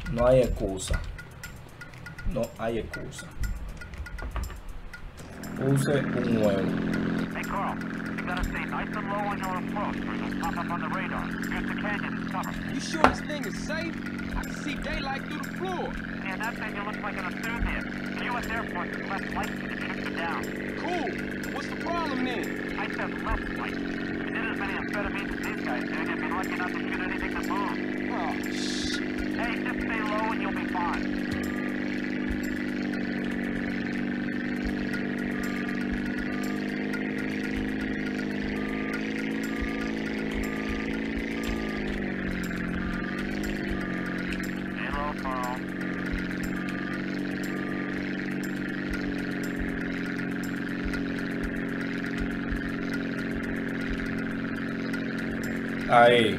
No hay excusa. No hay excusa. Use un huevo. Hey, Carl, you gotta stay nice and low on your approach or you'll pop up on the radar. Here's the canyon as cover. You sure this thing is safe? I can see daylight through the floor. Yeah, that thing you look like an enthusiast. The U.S. Air Force is less likely to shoot you down. Cool. What's the problem then? I said less likely. If you did as many amphetamines as these guys did, you'd be lucky not to shoot anything that moves. Oh, shit. Hey, just stay low and you'll be fine. Stay low, Carl. Ahí.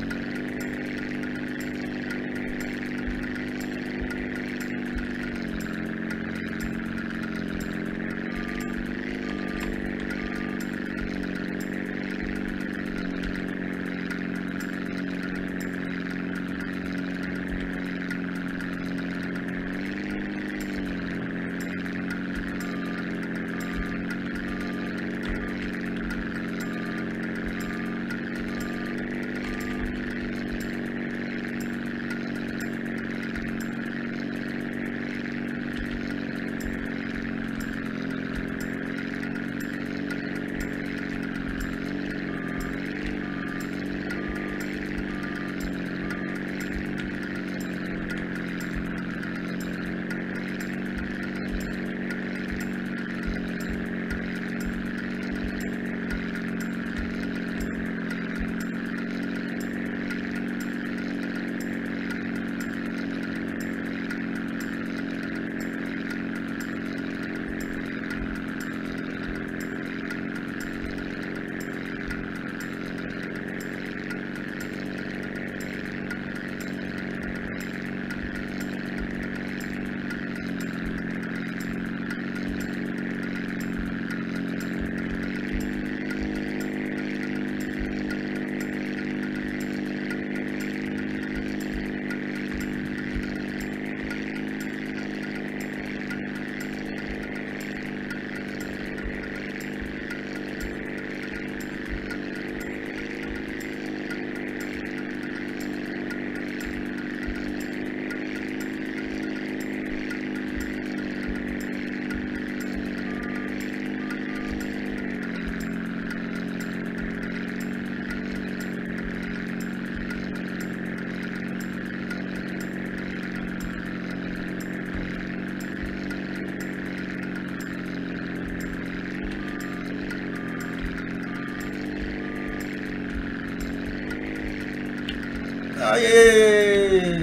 Ay, ay, ay, ay.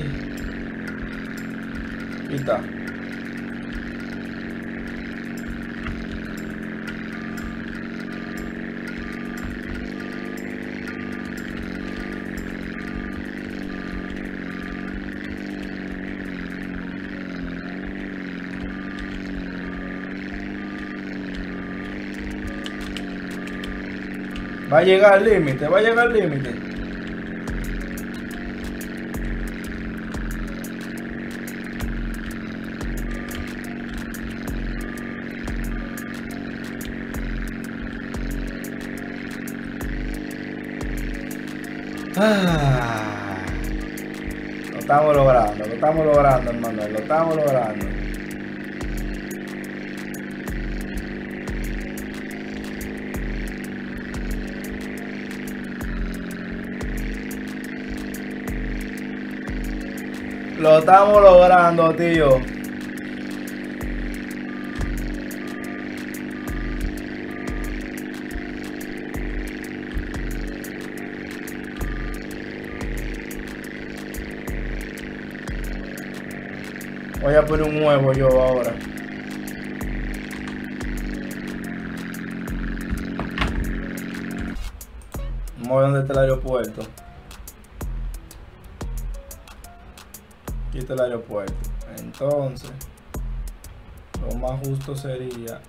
Aquí está. Va a llegar al límite, va a llegar al límite. Lo estamos logrando, hermano, lo estamos logrando. Lo estamos logrando, tío. Voy a poner un huevo yo ahora. Vamos a ver dónde está el aeropuerto. Aquí está el aeropuerto. Entonces, lo más justo sería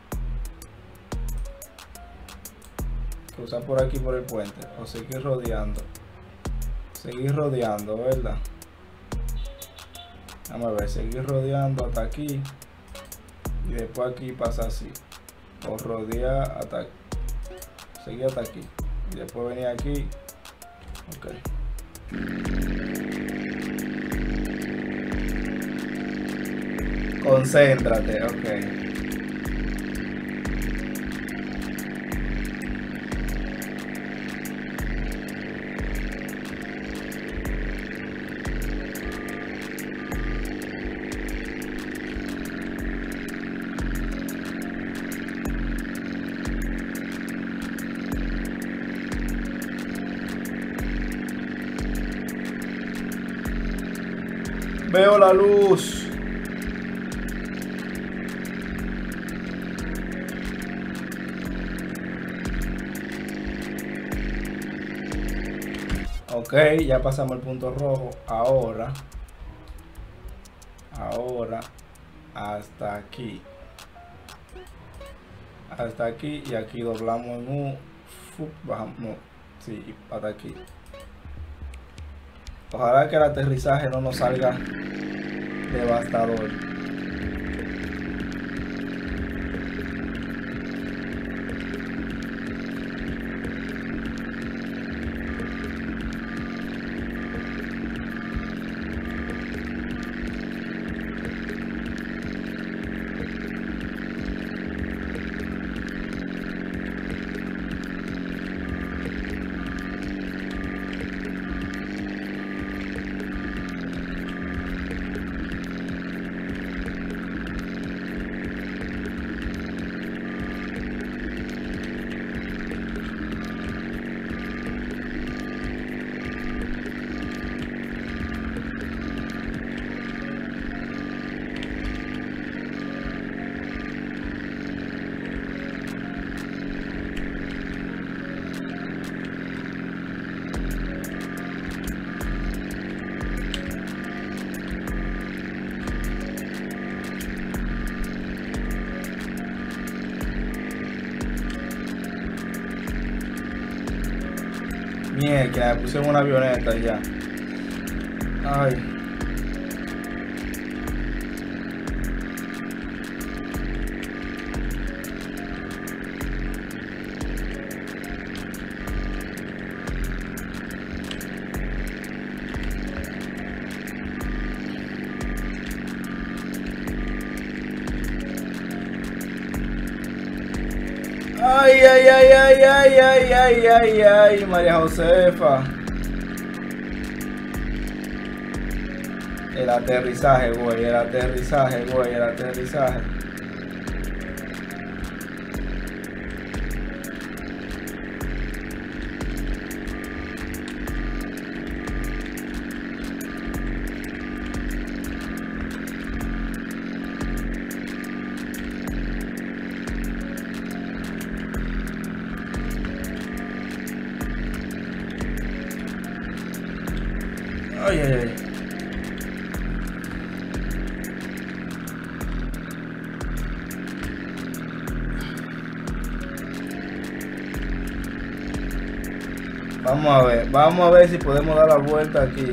cruzar por aquí por el puente o seguir rodeando. Seguir rodeando, ¿verdad? Vamos a ver, seguir rodeando hasta aquí. Y después aquí pasa así. O rodear hasta aquí. Seguir hasta aquí. Y después venir aquí. Ok. Concéntrate, ok. Veo la luz. Ok, ya pasamos el punto rojo. Ahora hasta aquí. Hasta aquí y aquí doblamos en U. Bajamos. Sí, hasta aquí. Ojalá que el aterrizaje no nos salga devastador. Mierda, me puse en una avioneta ya. Ay. Ay, ay, ay, ay, ay, ay, ay, ay, ay, María Josefa. El aterrizaje, güey, el aterrizaje, güey, el aterrizaje. Ay, ay, ay. Vamos a ver si podemos dar la vuelta aquí.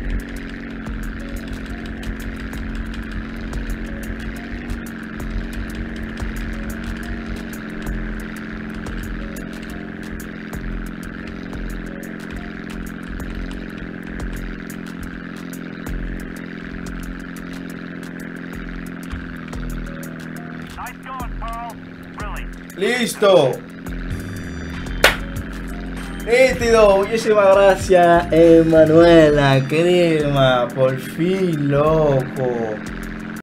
Nice going, Carl. Really. ¡Listo! Nítido, muchísimas gracias, Emanuela, crema, por fin, loco.